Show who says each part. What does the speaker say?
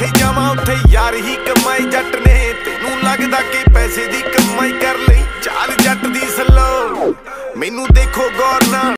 Speaker 1: ਜਿੱਥੇ ਜਾਵਾਂ ਉੱਥੇ यार ही कमाई जट ने तैनू लगदा कि पैसे दी कमाई कर लई चाल जट दी सलो मैनू देखो गौर नाल